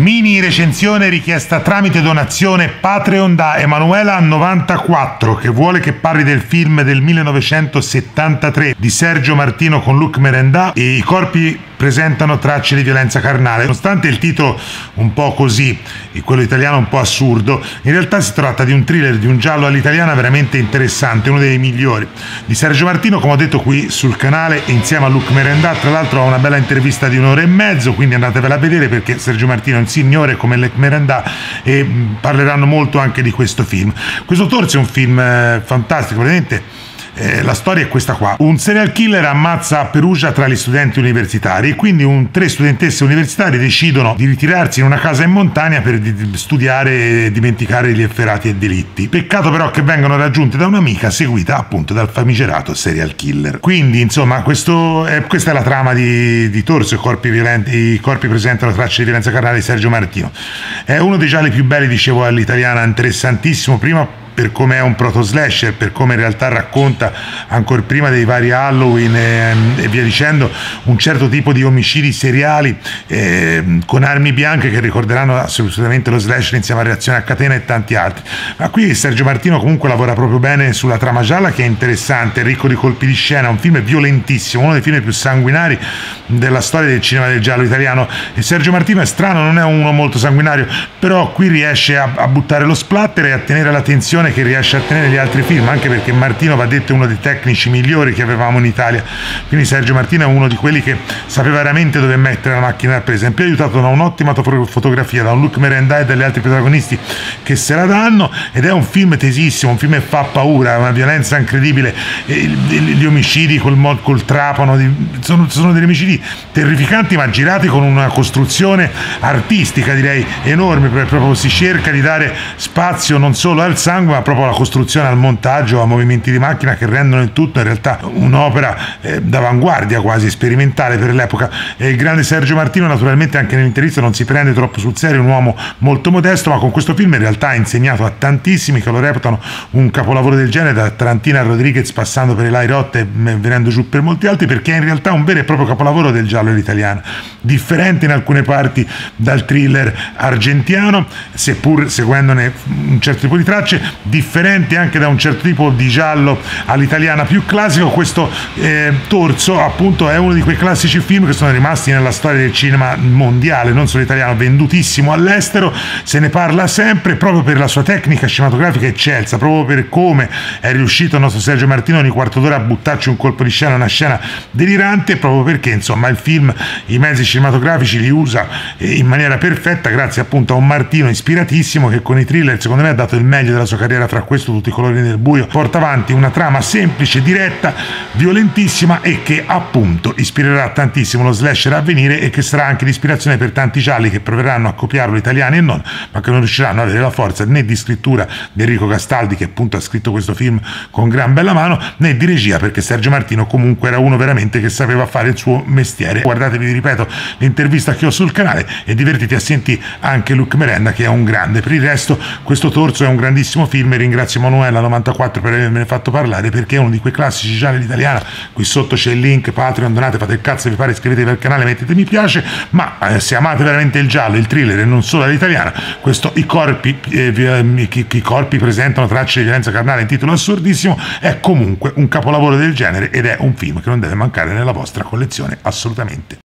Mini recensione richiesta tramite donazione Patreon da Emanuela94, che vuole che parli del film del 1973 di Sergio Martino con Luc Merendà e I corpi presentano tracce di violenza carnale. Nonostante il titolo un po' così, quello italiano un po' assurdo, in realtà si tratta di un thriller, di un giallo all'italiana veramente interessante, uno dei migliori di Sergio Martino, come ho detto qui sul canale, insieme a Luc Merendà. Tra l'altro ho una bella intervista di 1 ora e mezzo, quindi andatevela a vedere, perché Sergio Martino è un signore come Luc Merendà e parleranno molto anche di questo film. Questo Torso è un film fantastico, veramente. La storia è questa qua: un serial killer ammazza a Perugia tra gli studenti universitari e quindi 3 studentesse universitarie decidono di ritirarsi in una casa in montagna per studiare e dimenticare gli efferati e delitti. Peccato però che vengano raggiunte da un'amica seguita appunto dal famigerato serial killer. Quindi insomma questa è la trama di Torso, I corpi presentano tracce di violenza carnale di Sergio Martino. È uno dei gialli più belli, dicevo, all'italiana, interessantissimo, prima per come è un proto-slasher, per come in realtà racconta, ancora prima dei vari Halloween e via dicendo, un certo tipo di omicidi seriali con armi bianche che ricorderanno assolutamente lo slasher insieme a Reazione a catena e tanti altri. Ma qui Sergio Martino comunque lavora proprio bene sulla trama gialla, che è interessante, ricco di colpi di scena, un film violentissimo, uno dei film più sanguinari della storia del cinema del giallo italiano. E Sergio Martino è strano, non è uno molto sanguinario, però qui riesce a buttare lo splatter e a tenere la tensione che riesce a tenere gli altri film, anche perché Martino, va detto, è uno dei tecnici migliori che avevamo in Italia. Quindi Sergio Martino è uno di quelli che sapeva veramente dove mettere la macchina da presa, in più aiutato da un'ottima fotografia, da un Luc Merendà e dagli altri protagonisti che se la danno, ed è un film tesissimo, un film che fa paura, una violenza incredibile, gli omicidi col trapano, sono degli omicidi terrificanti, ma girati con una costruzione artistica, direi, enorme, proprio si cerca di dare spazio non solo al sangue ma proprio alla costruzione, al montaggio, a movimenti di macchina che rendono il tutto in realtà un'opera d'avanguardia, quasi sperimentale per l'epoca. E il grande Sergio Martino, naturalmente, anche nell'intervista non si prende troppo sul serio, un uomo molto modesto, ma con questo film in realtà ha insegnato a tantissimi che lo reputano un capolavoro del genere, da Tarantino a Rodriguez, passando per Eli Roth e venendo giù per molti altri, perché è in realtà un vero e proprio capolavoro del giallo all'italiano, differente in alcune parti dal thriller argentino, seppur seguendone un certo tipo di tracce, differente anche da un certo tipo di giallo all'italiana più classico. Questo Torso appunto è uno di quei classici film che sono rimasti nella storia del cinema mondiale, non solo italiano, vendutissimo all'estero, se ne parla sempre proprio per la sua tecnica cinematografica eccelsa, proprio per come è riuscito il nostro Sergio Martino ogni quarto d'ora a buttarci un colpo di scena, una scena delirante, proprio perché insomma il film i mezzi cinematografici li usa in maniera perfetta, grazie appunto a un Martino ispiratissimo che con i thriller secondo me ha dato il meglio della sua carriera, fra questo Tutti i colori del buio. Porta avanti una trama semplice, diretta, violentissima e che appunto ispirerà tantissimo lo slasher a venire, e che sarà anche l'ispirazione per tanti gialli che proveranno a copiarlo, italiani e non, ma che non riusciranno ad avere la forza né di scrittura di Enrico Castaldi, che appunto ha scritto questo film con gran bella mano, né di regia, perché Sergio Martino comunque era uno veramente che sapeva fare il suo mestiere. Guardatevi, vi ripeto, l'intervista che ho sul canale e divertiti a sentire anche Luc Merendà, che è un grande. Per il resto questo Torso è un grandissimo film e ringrazio Emanuela94 per avermene fatto parlare, perché è uno di quei classici gialli all'italiana. Qui sotto c'è il link Patreon, donate, fate il cazzo vi pare, iscrivetevi al canale, mettete mi piace, ma se amate veramente il giallo, il thriller e non solo all'italiana, questo I corpi presentano tracce di violenza carnale, in titolo assurdissimo, è comunque un capolavoro del genere ed è un film che non deve mancare nella vostra collezione assolutamente.